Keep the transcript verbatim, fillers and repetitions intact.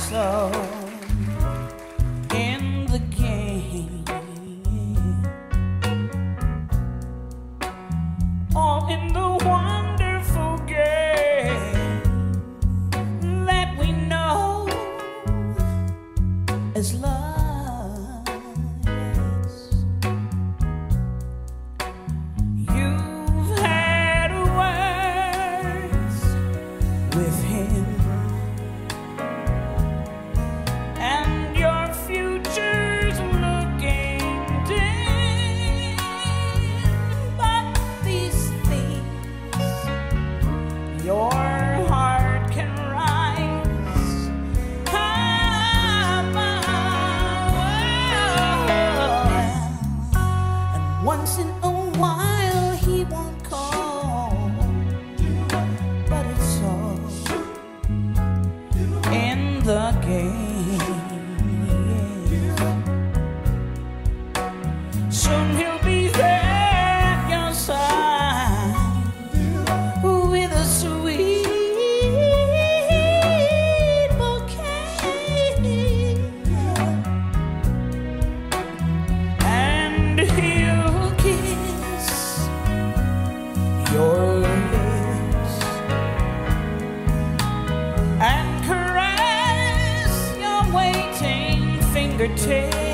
so in the game, all in the wonderful game that we know as love. You've had words with him, and your future's looking dim. But these things, your heart can rise above. And once in a while he won't call, but it's all in the game. Soon he'll be there at your side with a sweet bouquet, and he'll kiss your lips and caress your waiting fingertips.